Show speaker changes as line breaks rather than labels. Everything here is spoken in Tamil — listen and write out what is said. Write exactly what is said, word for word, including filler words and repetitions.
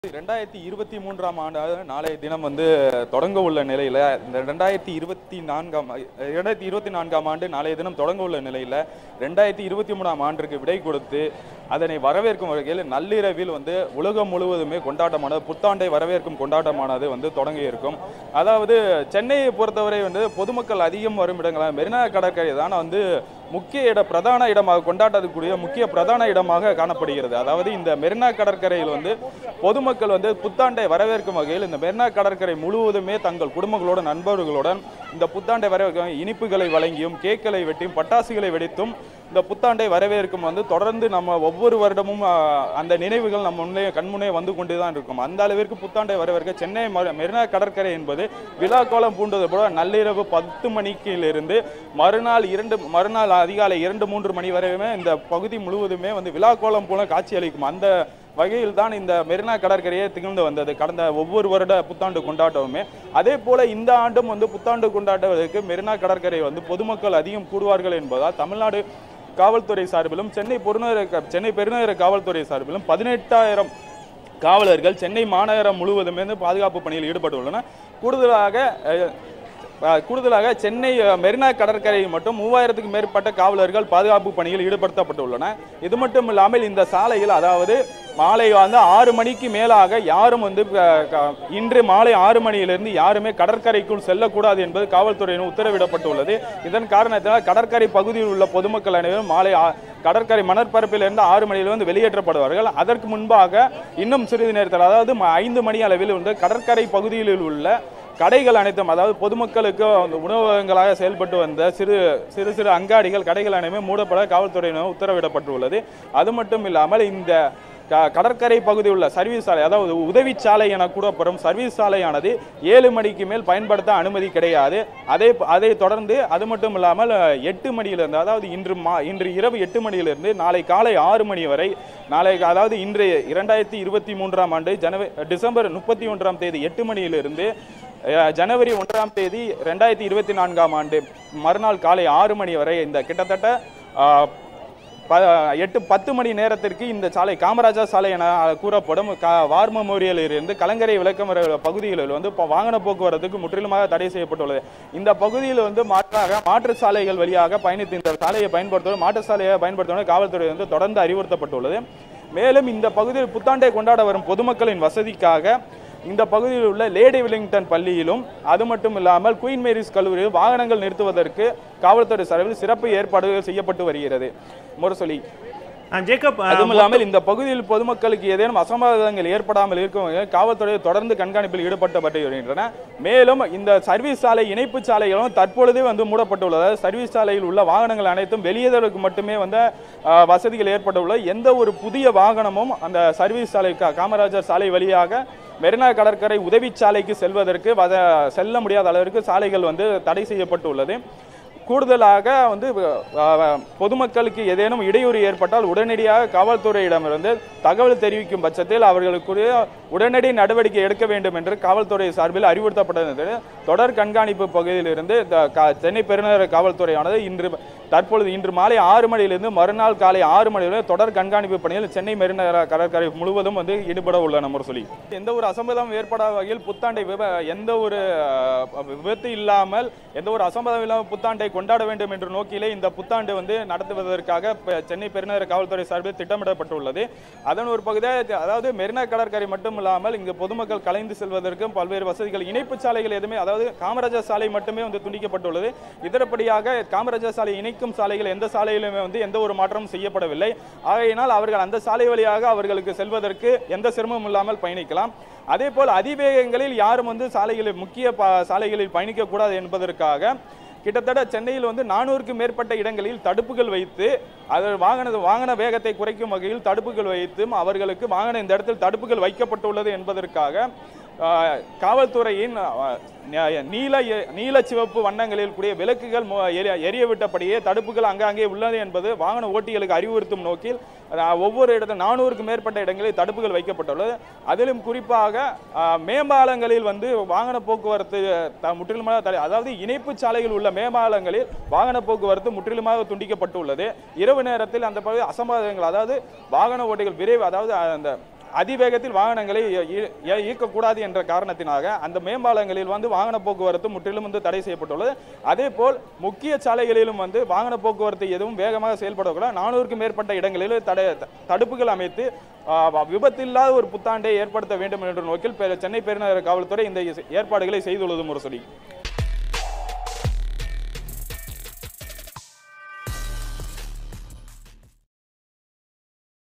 இரண்டாயிரத்தி இருபத்தி மூன்றாம் ஆண்டு நாளைய தினம் வந்து தொடங்க உள்ள நிலையில் இந்த ரெண்டாயிரத்தி இருபத்தி நான்காம் இரண்டாயிரத்தி இருபத்தி நான்காம் ஆண்டு நாளைய தினம் தொடங்க உள்ள நிலையில் ரெண்டாயிரத்தி இருபத்தி மூணாம் ஆண்டிற்கு விடை கொடுத்து அதனை வரவேற்கும் வகையில் நள்ளிரவில் வந்து உலகம் முழுவதுமே கொண்டாட்டமானது புத்தாண்டை வரவேற்கும் கொண்டாட்டமானது வந்து தொடங்கி இருக்கும். அதாவது சென்னையை பொறுத்தவரை வந்து பொதுமக்கள் அதிகம் வரும் இடங்களாக மெரினா கடற்கரை தான் வந்து முக்கிய இட பிரதான இடமாக கொண்டாடக்கூடிய முக்கிய பிரதான இடமாக காணப்படுகிறது. அதாவது இந்த மெரினா கடற்கரையில் வந்து பொதுமக்கள் வந்து புத்தாண்டை வரவேற்கும் வகையில் இந்த மெரினா கடற்கரை முழுவதுமே தங்கள் குடும்பங்களோட நண்பர்களுடன் இந்த புத்தாண்டை வரவேற்கும் இனிப்புகளை வழங்கியும் கேக்களை வெட்டியும் பட்டாசுகளை வெடித்தும் இந்த புத்தாண்டை வரவேற்கும் வந்து தொடர்ந்து நம்ம ஒவ்வொரு வருடமும் அந்த நினைவுகள் நம்ம முன்னே கண்முன்னே வந்து கொண்டு தான் இருக்கும். அந்த அளவிற்கு புத்தாண்டை வரவேற்க சென்னை மெரினா கடற்கரை என்பது விழா கோலம் பூண்டது போல நள்ளிரவு பத்து மணிக்கிலிருந்து மறுநாள் இரண்டு மறுநாள் அதிகாலை இரண்டு மூன்று மணி வரையுமே இந்த பகுதி முழுவதுமே வந்து விழா கோலம் போல காட்சி அளிக்கும். அந்த வகையில் தான் இந்த மெரினா கடற்கரையை திகழ்ந்து வந்தது கடந்த ஒவ்வொரு வருட புத்தாண்டு கொண்டாட்டமுமே. அதே போல இந்த ஆண்டும் வந்து புத்தாண்டு கொண்டாடுவதற்கு மெரினா கடற்கரை வந்து பொதுமக்கள் அதிகம் கூடுவார்கள் என்பதால் தமிழ்நாடு காவல்துறை சார்பிலும் சென்னை பெருநகர சென்னை பெருநகர காவல்துறை சார்பிலும் பதினெட்டாயிரம் காவலர்கள் சென்னை மாநகரம் முழுவதுமே பாதுகாப்பு பணியில் ஈடுபட்டுள்ளனர். கூடுதலாக கூடுதலாக சென்னை மெரினா கடற்கரையில் மட்டும் மூவாயிரத்துக்கும் மேற்பட்ட காவலர்கள் பாதுகாப்பு பணியில் ஈடுபடுத்தப்பட்டுள்ளனர். இது மட்டும் இல்லாமல் இந்த சாலையில் அதாவது மாலை வந்து ஆறு மணிக்கு மேலாக யாரும் வந்து இன்று மாலை ஆறு மணியிலிருந்து யாருமே கடற்கரைக்குள் செல்லக்கூடாது என்பது காவல்துறையினர் உத்தரவிடப்பட்டுள்ளது. இதன் காரணத்தினால் கடற்கரை பகுதியில் உள்ள பொதுமக்கள் அனைவரும் மாலை கடற்கரை மணற்பரப்பிலிருந்து ஆறு மணியிலிருந்து வெளியேற்றப்படுவார்கள். அதற்கு முன்பாக இன்னும் சிறிது நேரத்தில் அதாவது ஐந்து மணி அளவில் வந்து கடற்கரை பகுதியில் உள்ள கடைகள் அனைத்தும் அதாவது பொதுமக்களுக்கு உணவகங்களாக செயல்பட்டு வந்த சிறு சிறு சிறு அங்காடிகள் கடைகள் அனைத்துமே மூடப்பட காவல்துறையினர் உத்தரவிடப்பட்டுள்ளது. அது மட்டும் இல்லாமல் இந்த கடற்கரை பகுதியில் உள்ள சர்வீஸ் சாலை அதாவது உதவி சாலை என கூறப்படும் சர்வீஸ் சாலையானது ஏழு மணிக்கு மேல் பயன்படுத்த அனுமதி கிடையாது. அதே அதை தொடர்ந்து அது மட்டும் இல்லாமல் எட்டு மணியிலிருந்து அதாவது இன்று மா இன்று இரவு எட்டு மணியிலிருந்து நாளை காலை ஆறு மணி வரை நாளை அதாவது இன்று இரண்டாயிரத்தி இருபத்தி மூன்றாம் ஆண்டு ஜனவரி டிசம்பர் முப்பத்தி ஒன்றாம் தேதி எட்டு மணியிலிருந்து ஜனவரி ஒன்றாம் தேதி ரெண்டாயிரத்தி இருபத்தி நான்காம் ஆண்டு மறுநாள் காலை ஆறு மணி வரை இந்த கிட்டத்தட்ட எட்டு பத்து மணி நேரத்திற்கு இந்த சாலை காமராஜர் சாலை என கூறப்படும் வார் மெமோரியலில் இருந்து கலங்கரை விளக்கமறை பகுதிகளில் வந்து வாகன போக்குவரத்துக்கு முற்றிலுமாக தடை செய்யப்பட்டுள்ளது. இந்த பகுதியில் வந்து மாற்றாக மாற்று சாலைகள் வழியாக பயணித்து இந்த சாலையை பயன்படுத்துவது மாற்று சாலையை பயன்படுத்துவது காவல்துறை வந்து தொடர்ந்து அறிவுறுத்தப்பட்டுள்ளது. மேலும் இந்த பகுதியில் புத்தாண்டை கொண்டாட வரும் பொதுமக்களின் வசதிக்காக இந்த பகுதியில் உள்ள லேடி வில்லிங்டன் பள்ளியிலும் அது மட்டும் இல்லாமல் குயின் மேரிஸ் கல்லூரியில் வாகனங்கள் நிறுத்துவதற்கு காவல்துறை சார்பில் சிறப்பு ஏற்பாடுகள் செய்யப்பட்டு வருகிறது. முரசொலி அதுவும் இல்லாமல் இந்த பகுதியில் பொதுமக்களுக்கு ஏதேனும் அசம்பாவிதங்கள் ஏற்படாமல் இருக்கும் காவல்துறை தொடர்ந்து கண்காணிப்பில் ஈடுபடுத்தப்பட்டு வருகின்றன. மேலும் இந்த சர்வீஸ் சாலை இணைப்பு சாலைகளும் தற்பொழுதே வந்து மூடப்பட்டுள்ளது. சர்வீஸ் சாலையில் உள்ள வாகனங்கள் அனைத்தும் வெளியேறுவதற்கு மட்டுமே வந்து வசதிகள் ஏற்பட்டுள்ளது. எந்த ஒரு புதிய வாகனமும் அந்த சர்வீஸ் சாலை காமராஜர் சாலை வழியாக மெரினா கடற்கரை உதவி சாலைக்கு செல்வதற்கு செல்ல முடியாத அளவிற்கு சாலைகள் வந்து தடை செய்யப்பட்டுள்ளது. கூடுதலாக வந்து பொதுமக்களுக்கு ஏதேனும் இடையூறு ஏற்பட்டால் உடனடியாக காவல்துறையிடமிருந்து தகவல் தெரிவிக்கும் பட்சத்தில் அவர்களுக்குரிய உடனடி நடவடிக்கை எடுக்க வேண்டும் என்று காவல்துறை சார்பில் அறிவுறுத்தப்பட்டது. தொடர் கண்காணிப்பு பகுதியிலிருந்து சென்னை பெருநகர காவல்துறையானது இன்று தற்பொழுது இன்று மாலை ஆறு மணியிலிருந்து மறுநாள் காலை ஆறு மணியிலிருந்து தொடர் கண்காணிப்பு பணியில் சென்னை மெரினா கடற்கரை முழுவதும் வந்து ஈடுபட உள்ளன. சொல்லி எந்த ஒரு அசம்பாவிதம் ஏற்படாத வகையில் புத்தாண்டை எந்த ஒரு விபத்து இல்லாமல் எந்த ஒரு அசம்பாவிதம் இல்லாமல் புத்தாண்டை கொண்டாட வேண்டும் என்ற நோக்கிலே இந்த புத்தாண்டு வந்து நடத்துவதற்காக சென்னை பெருநகர காவல்துறை சார்பில் திட்டமிடப்பட்டுள்ளது. அதன் ஒரு பகுதியாக அதாவது மெரினா கடற்கரை மட்டும் இல்லாமல் இங்கு பொதுமக்கள் கலைந்து செல்வதற்கும் பல்வேறு வசதிகள் இணைப்பு சாலைகள் எதுவுமே அதாவது காமராஜர் சாலை மட்டுமே வந்து துண்டிக்கப்பட்டுள்ளது. இதன்படியாக காமராஜர் சாலை இணைக்கும் சாலைகள் எந்த சாலையிலுமே வந்து எந்த ஒரு மாற்றமும் செய்யப்படவில்லை. ஆகையினால் அவர்கள் அந்த சாலை வழியாக அவர்களுக்கு செல்வதற்கு எந்த சிரமமும் இல்லாமல் பயணிக்கலாம். அதே போல் அதிவேகங்களில் யாரும் வந்து சாலைகளில் முக்கிய சாலைகளில் பயணிக்கக்கூடாது என்பதற்காக கிட்டத்தட்ட சென்னையில் வந்து நானூறுக்கும் மேற்பட்ட இடங்களில் தடுப்புகள் வைத்து அது வாகன வாகன வேகத்தை குறைக்கும் வகையில் தடுப்புகள் வைத்தும் அவர்களுக்கு வாகன இந்த இடத்தில் தடுப்புகள் வைக்கப்பட்டுள்ளது என்பதற்காக காவல்துறையின் நீல நீல சிவப்பு வண்ணங்களில் கூடிய விளக்குகள் எரிய விட்டபடியே தடுப்புகள் அங்கங்கே உள்ளது என்பது வாகன ஓட்டிகளுக்கு அறிவுறுத்தும் நோக்கில் ஒவ்வொரு இடத்தில் நானூறுக்கும் மேற்பட்ட இடங்களில் தடுப்புகள் வைக்கப்பட்டுள்ளது. அதிலும் குறிப்பாக மேம்பாலங்களில் வந்து வாகன போக்குவரத்து முற்றிலுமாக தடை அதாவது இணைப்பு சாலையில் உள்ள மேம்பாலங்களில் வாகன போக்குவரத்து முற்றிலுமாக துண்டிக்கப்பட்டுள்ளது. இரவு நேரத்தில் அந்த பகுதி அசம்பாவிதங்கள் அதாவது வாகன ஓட்டிகள் விரைவு அதாவது அந்த அதிவேகத்தில் வாகனங்களை இயக்கக்கூடாது என்ற காரணத்தினாக அந்த மேம்பாலங்களில் வந்து வாகன போக்குவரத்து முற்றிலும் வந்து தடை செய்யப்பட்டுள்ளது. அதே போல் முக்கிய சாலைகளிலும் வந்து வாகன போக்குவரத்து எதுவும் வேகமாக செயல்படக்கூடாது. நானூறுக்கும் மேற்பட்ட இடங்களில் தடை தடுப்புகள் அமைத்து விபத்தில்லாத ஒரு புத்தாண்டை ஏற்படுத்த வேண்டும் என்ற நோக்கில் சென்னை பெருநகர காவல்துறை இந்த ஏற்பாடுகளை செய்துள்ளது முரசொலி.